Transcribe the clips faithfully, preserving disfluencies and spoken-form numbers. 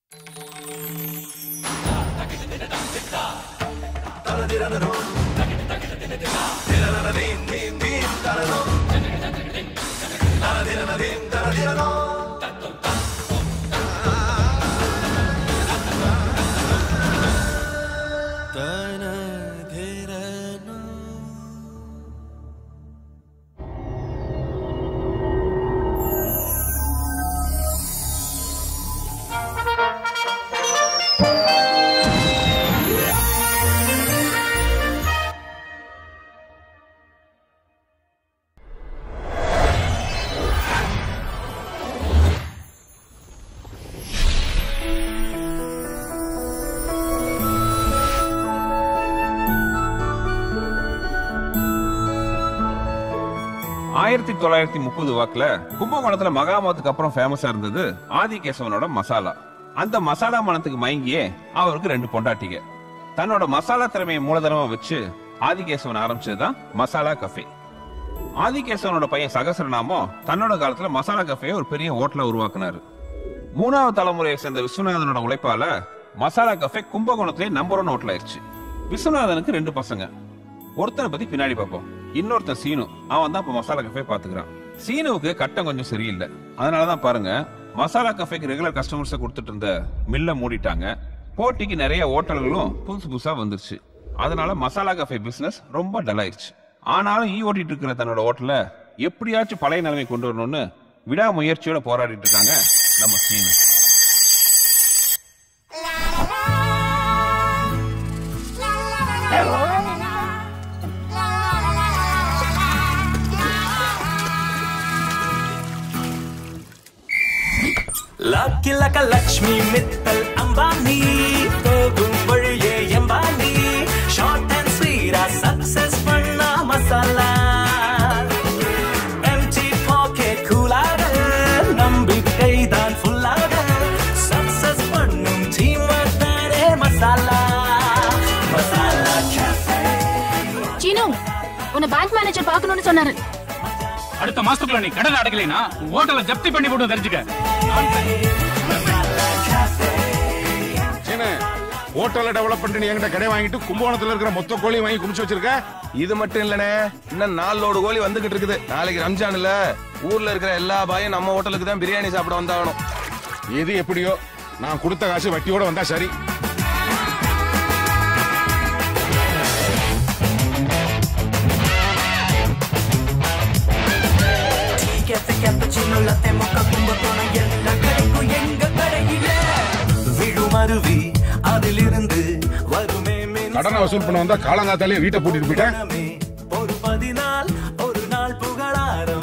ஆயிரத்தி தொள்ளாயிரத்தி முப்பது வாக்குல கும்பகோணத்துல மகாமத்துக்கு அப்புறம் ஃபேமஸா இருந்தது ஆதிகேசவனோட மசாலா. அந்த மசாலா மனத்துக்கு மயங்கியே அவருக்கு ரெண்டு பொண்டாட்டிங்க. தன்னோட மசாலா திறமையை மூலதனமா வச்சு ஆதிகேசவன் ஆரம்பிச்சதுதான் மசாலா கஃபே. ஆதிகேசவனோட பையன் சகசரநாமம் தன்னோட காலத்துல மசாலா கஃபே ஒரு பெரிய ஹோட்டலா உருவாக்குனாரு. மூணாவது தலைமுறையை சேர்ந்த விஸ்வநாதனோட உழைப்பால மசாலா கஃபே கும்பகோணத்திலே நம்பர் ஒன் ஹோட்டல் ஆயிடுச்சு. விஸ்வநாதனுக்கு ரெண்டு பசங்க. ஒருத்தனை பத்தி பின்னாடி பார்ப்போம். இன்னொருத்தன் சீனு, அவன் தான் இப்ப மசாலா கஃபே பாத்துக்கிறான். சீனுவுக்கு கட்டம் கொஞ்சம் சரியில்லை. அதனாலதான் பாருங்க, மசாலா கஃபேக்கு ரெகுலர் கஸ்டமர்ஸை கொடுத்துட்டு இருந்த மில்ல மூடிட்டாங்க. போட்டிக்கு நிறைய ஹோட்டல்களும் புதுசு புதுசா வந்துருச்சு. அதனால மசாலா கஃபே பிசினஸ் ரொம்ப டல் ஆயிடுச்சு. ஆனாலும் ஈ ஓட்டிட்டு இருக்கிற தன்னோட ஹோட்டல எப்படியாச்சும் பழைய நிலைமை கொண்டு வரணும்னு விடாமுயற்சியோட போராடிட்டு இருக்காங்க நம்ம Seenu. Lucky like a Lakshmi Mittal Ambani, Togum Valiye Ambani, short and sweet a success panna masala. Empty pocket cool aga, nambikkai daan full aga, success pannum team vattare masala, masala cafe. Chinu, unna bank manager paakanonu sonnaru. அடுத்த மாசத்துக்குள்ள நீ கடன் அடைக்கலைனா ஹோட்டலை ஜப்தி பண்ணி போட்டு தெரிஞ்சுக்க. ஹோட்டலை டெவலப் பண்ணி என்கிட்ட கடை வாங்கிட்டு கும்பகோணத்துல இருக்கிற மொத்த கோழி வாங்கி குமிச்சு வச்சிருக்க. இது மட்டும் இல்லனே, இன்னும் நாலு லோடு கோழி வந்துகிட்டு இருக்குது. நாளைக்கு ரம்ஜான் இல்ல, ஊர்ல இருக்கிற எல்லா பாயும் நம்ம ஹோட்டலுக்கு தான் பிரியாணி சாப்பிட வந்தாகணும். எது எப்படியோ நான் கொடுத்த காசு வட்டியோட வந்தா சரி. கடனை வசூல் பண்ண வந்தா காலங்காத்தாலே வீட்டை பூட்டிட்டு போயிட்டேன். ஒரு பதினாள் ஒரு நாள் புகழாரம்.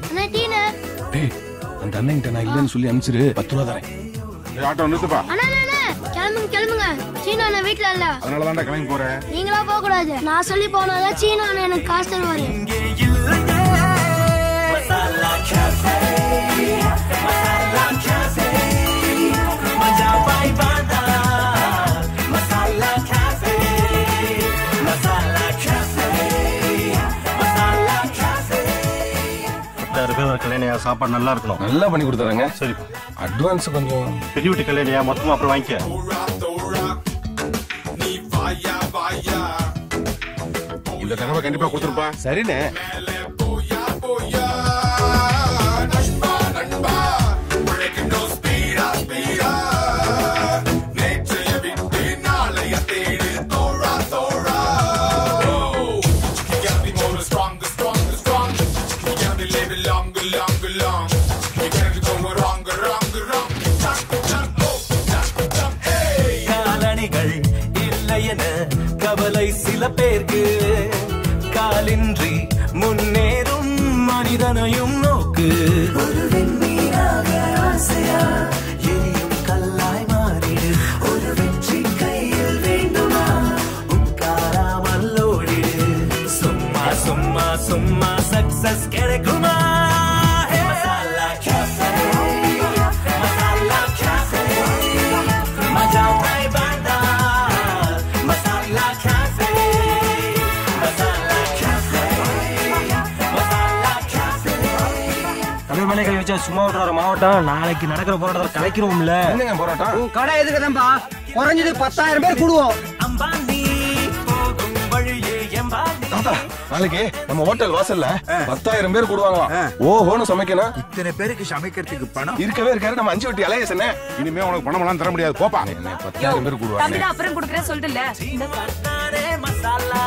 அந்த அண்ணன் நான் இல்லன்னு சொல்லி அனுப்பிச்சிரு, பத்து ரூபா தரேன். ஆட்டோ நிறுத்துப்பா. கிளம்புங்க கிளம்புங்க, சீனு அண்ணன் வீட்டுல இல்ல. அதனாலதான்டா கிளம்பி போறேன். நீங்களா போக கூடாது, நான் சொல்லி போனாதான் சீனு அண்ணன் எனக்கு காசு தருவாரு. மசாலா கேஃபே, மசாலா கேஃபே, மஜா பாய் பாதா. Masala cafe, masala cafe, masala cafe. பத்தாயிரம் பேர் கல்யாணியா, சாப்பாடு நல்லா இருக்கணும். நல்லா பண்ணி கொடுத்தாங்க. சரி, அட்வான்ஸ் கொஞ்சம். பெரிய வீட்டு கல்யாணியா, மொத்தமா அப்புறம் வாங்கிக்க. இந்த தடவை கண்டிப்பா கொடுத்துருப்பா. சரிண்ணே. காலணிகள் இல்லை என கவலை சில பேருக்கு, காலின்றி முன்னேறும் மனிதனையும் நோக்கு. ஒரு விண்மீனாக ஆசையா எரியும் கல்லாய் மாறிடு. ஒரு வெற்றி கையில் வேண்டுமா, உட்காராமல் ஓடிடு. சும்மா சும்மா சும்மா சக்சஸ் கிடைக்குமா? மசாலா கேஃபே, மசாலா கேஃபே, மஜா பாய் பாண்டா. Masala cafe, masala cafe, masala cafe. Tamil மலைகள் வச்ச நினைச்சா சும்மா விடுற மாவட்டம் நாளைக்கு நடக்கிற போராட்டத்தை கலைக்கிறோம்ல. என்னங்க போராட்டம்? உன் கடை எதுக்குதான்பா? குறைஞ்சது பத்தாயிரம் பேர் கூடுவோம். அம்பானி போகும் வழியே எம்பானி. தாத்தா நாளைக்கு நம்ம ஹோட்டல் வாசல்ல பத்தாயிரம் பேர் கூடுவாங்களாம். ஓஹோன்னு சமைக்கணும். இத்தனை பேருக்கு சமைக்கிறதுக்கு பணம் இருக்கவே இருக்காரு நம்ம அஞ்சு வட்டி அலைய சொன்ன. இனிமே உனக்கு பணம் எல்லாம் தர முடியாது போப்பா. பத்தாயிரம் பேர் கூடுவாங்க. தம்பி அப்புறம் குடுக்குறேன் சொல்லிட்டுல. மசாலா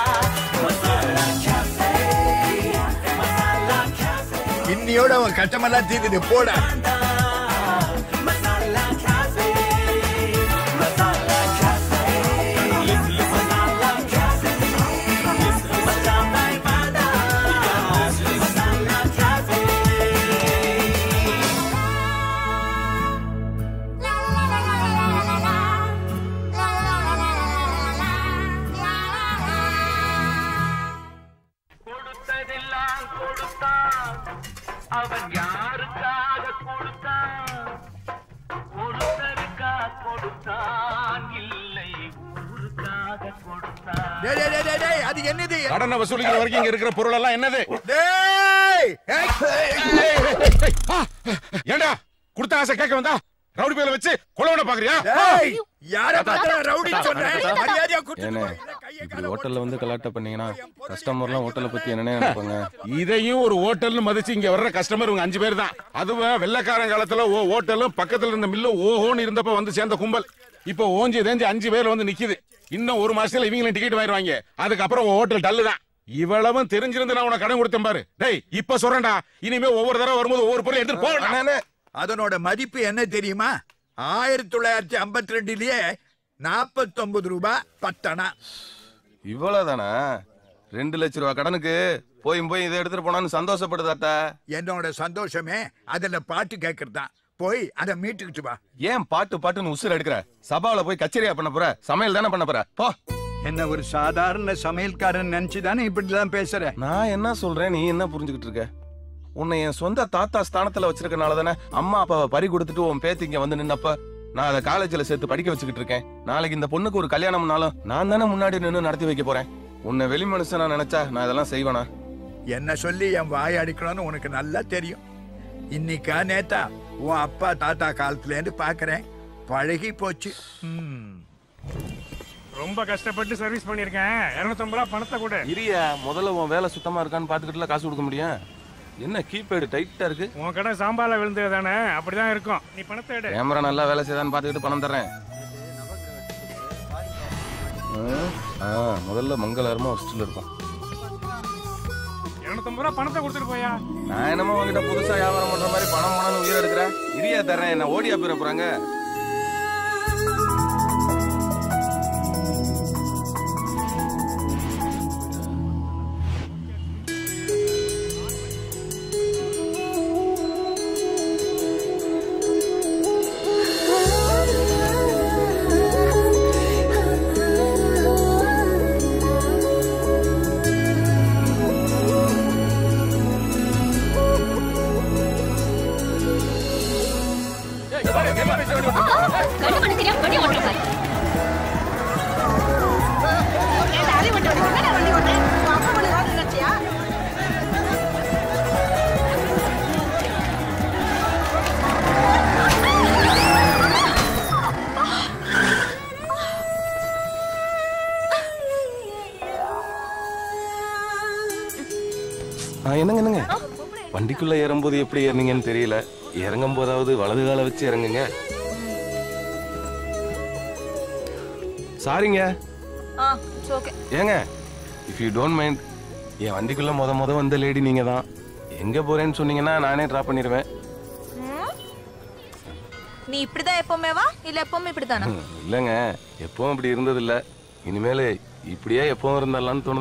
இன்னியோட அவன் கஷ்டமெல்லாம் தீர்ந்து போட. அவன் யாருக்காக கொடுத்தான்? ஒருத்தருக்கா கொடுத்தான், இல்லை ஊருக்காக கொடுத்தான். அது என்னது? கடனை வசூலிக்கிற வரைக்கும் இங்க இருக்கிற பொருள் எல்லாம் என்னது? ஏண்டா கொடுத்த ஆசை கேட்க வந்தா ரவுடி பேல வச்சு கொலவன பாக்குறியா? இப்படி ஹோட்டல்ல வந்து கலாட்ட பண்ணீங்கன்னா கஸ்டமர்லாம் ஹோட்டலை பத்தி என்ன நினைப்பாங்க? இதையும் ஒரு ஹோட்டல்னு மதிச்சு இங்க வர்ற கஸ்டமர் இவங்க அஞ்சு பேர் தான். அதுவும் வெள்ளக்காரன் காலத்துல ஓ ஹோட்டலும் பக்கத்துல இருந்த மில்லும் ஓஹோன்னு இருந்தப்ப வந்து சேர்ந்த கும்பல் இப்ப ஓஞ்சி தேஞ்சி அஞ்சு பேர் வந்து நிக்குது. இன்னும் ஒரு மாசத்துல இவங்களும் டிக்கெட் வாங்கிடுவாங்க. அதுக்கப்புறம் ஹோட்டல் டல்லு தான். இவ்வளவும் தெரிஞ்சிருந்து நான் உனக்கு கடன் கொடுத்தேன் பாரு. டேய் இப்ப சொல்றேன்டா, இனிமே ஒவ்வொரு தடவை வரும்போது ஒவ்வொரு பொருள் எடுத்து போக. அதனோட மதிப்பு என்ன தெரியுமா? ஆயிரத்தி தொள்ளாயிரத்தி ஐம்பத்தி ரெண்டுலயே நாற்பத்தி ஒன்பது ரூபாய் பத்தனா. இவ்வளவுதானா? ரெண்டு லட்சம் ரூபாய் கடனுக்கு போய் போய் இதை எடுத்துட்டு போனான்னு சந்தோஷப்படுதாத்தா. என்னோட சந்தோஷமே அதுல பாட்டு கேட்கறதுதான். போய் அதை மீட்டுக்கிட்டு வா. ஏன் பாட்டு பாட்டுன்னு உசுர் எடுக்கிற? சபாவில போய் கச்சேரியா பண்ண போற? சமையல் தானே பண்ண போற? போ. என்ன ஒரு சாதாரண சமையல்காரன் நினைச்சுதானே இப்படிதான் பேசுற? நான் என்ன சொல்றேன், நீ என்ன புரிஞ்சுக்கிட்டு இருக்க? உன்னை என் சொந்த தாத்தா ஸ்தானத்துல வச்சிருக்கனால தானே அம்மா அப்பாவை பறி கொடுத்துட்டு உன் பேத்தி இங்க வந்து நின்னப்ப நான் அதை காலேஜ்ல சேர்த்து படிக்க வச்சுக்கிட்டு இருக்கேன். நாளைக்கு இந்த பொண்ணுக்கு ஒரு கல்யாணம்னாலும் நான் தானே முன்னாடி நின்று நடத்தி வைக்க போறேன். உன்னை வெளி மனுஷனா நினைச்சா நான் இதெல்லாம் செய்வேனா? என்ன சொல்லி என் வாய் அடிக்கணும்னு உனக்கு நல்லா தெரியும். இன்னைக்கா நேத்தா உன் அப்பா தாத்தா காலத்துல இருந்து பாக்குறேன். பழகி போச்சு. ரொம்ப கஷ்டப்பட்டு சர்வீஸ் பண்ணிருக்கேன். இருநூத்தி ஐம்பது ரூபாய் பணத்தை கூட. இரியா முதல்ல உன் வேலை சுத்தமா இருக்கான்னு பாத்துக்கிட்டுல காசு கொடுக்க முடியும். என்ன கீபேடு டைட்டா இருக்கு? உன் கடை சாம்பார்ல விழுந்தது தானே, அப்படிதான் இருக்கும். நீ பணத்தை எடு. கேமரா நல்லா வேலை செய்தான்னு பாத்துக்கிட்டு பணம் தர்றேன். முதல்ல மங்களகரமா ஒரு ஸ்டில் இருக்கும். இருநூத்தி ஐம்பது ரூபாய் பணத்தை கொடுத்துட்டு போயா. நான் என்னமோ உங்ககிட்ட புதுசா வியாபாரம் பண்ற மாதிரி பணம் பணம்னு உயிர் எடுக்கிறேன். இரியா தர்றேன். என்ன ஓடியா போயிட போறாங்க? என்னங்க என்னங்க வண்டிக்குள்ள ஏறும்போது எப்படி ஏறினீங்கன்னு தெரியல. இறங்கும் போதாவது வலது கால வச்சு இறங்குங்க. சாரிங்க. ஏங்க இஃப் யூ டோன்ட் மைண்ட், என் வண்டிக்குள்ள முத முத வந்த லேடி நீங்க தான். எங்க போறேன்னு சொன்னீங்கன்னா நானே டிராப் பண்ணிடுவேன். நீ இப்படிதான் எப்பவுமே வா இல்ல எப்பவுமே இப்படிதானா? இல்லங்க எப்பவும் இப்படி இருந்தது இல்ல. இனிமேல இப்படியே எப்பவும் இருந்தாலான்னு தோணுது.